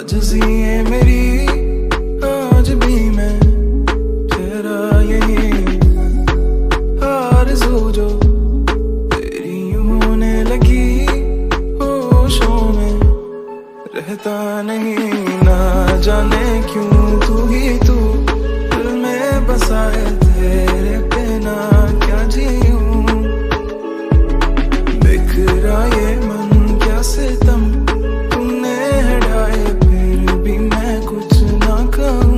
आजिज़ी है मेरी आज भी मैं तेरा यही आरज़ू जो तेरी यूं होने लगी होशों में रहता नहीं ना जाने क्यों तू ही तू दिल में बसा है तेरे बिना क्या जीऊं बिखरा ये मन क्या सितम तूने हटाए फिर भी मैं कुछ ना कहूँ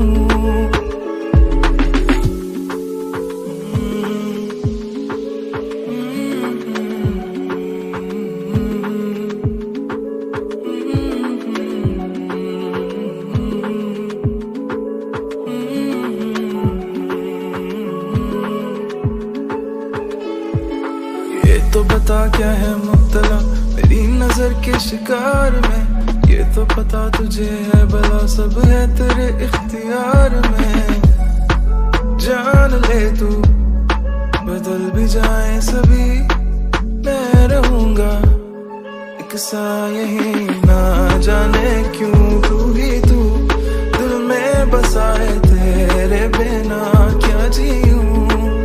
तो बता क्या है मुब्तला मेरी नजर के शिकार में ये तो पता तुझे है भला सब है तेरे इख्तियार में जान ले तू बदल भी जाए सभी मैं रहूंगा एक सा यही ना जाने क्यों तू ही तू दिल में बसा है तेरे बिना क्या जीऊं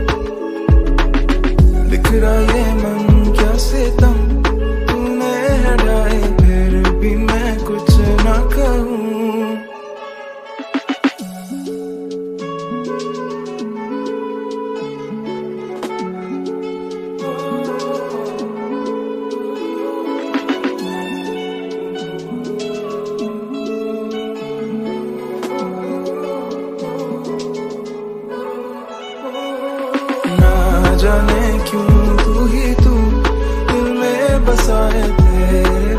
बिखरा ये मन क्या सितम तूने हटाए फिर भी मैं कुछ ना कहूँ ना जाने क्यों तू ही तू दिल में बसा है तेरे